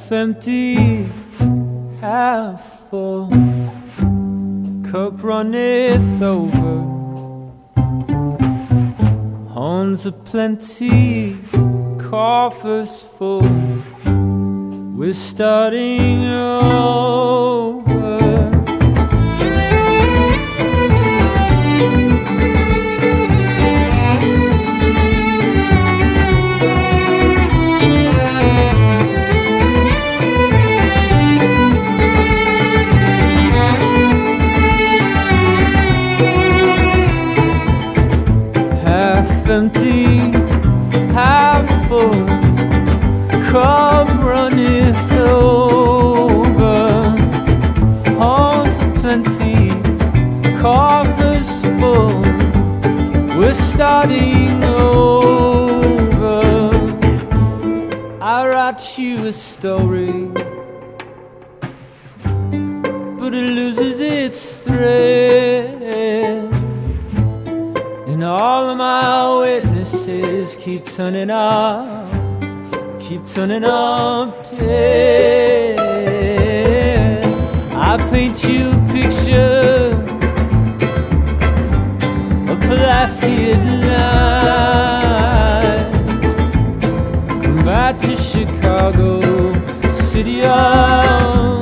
half empty, half full, cup runneth over, horns aplenty, coffers full, we're starting over. Half empty, half full, cup runneth over, horns aplenty, coffers full, we're starting over. I write you a story, but it loses its thread, and all of my witnesses keep turning up dead. I paint you a picture of Pulaski at night. Come back to Chicago, city of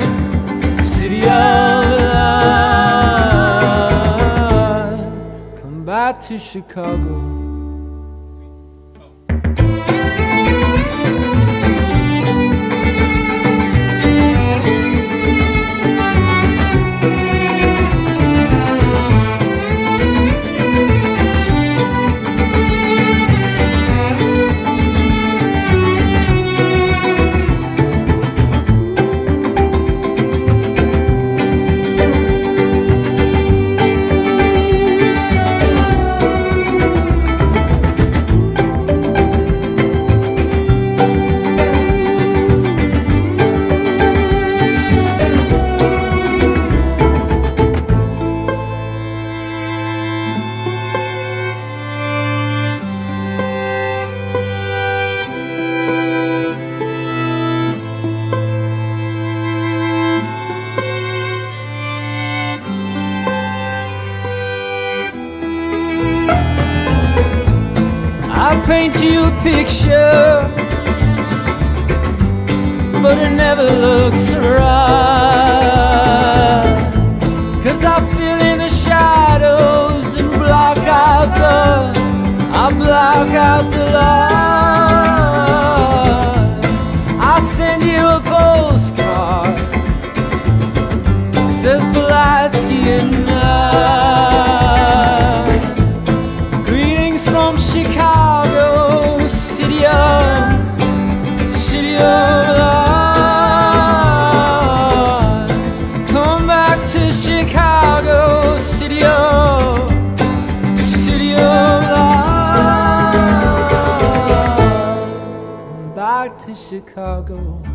light. Come back to Chicago. I paint you a picture, but it never looks right, 'cause I fill in the shadows and block out the light. I send you a postcard, it says Pulaski at night. Greetings from Chicago, city of light. Come back to Chicago, city of light. Come back to Chicago.